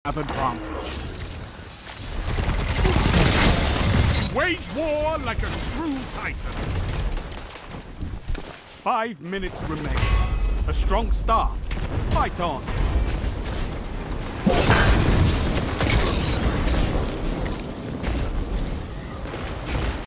Have advantage. Wage war like a true titan. 5 minutes remain. A strong start. Fight on.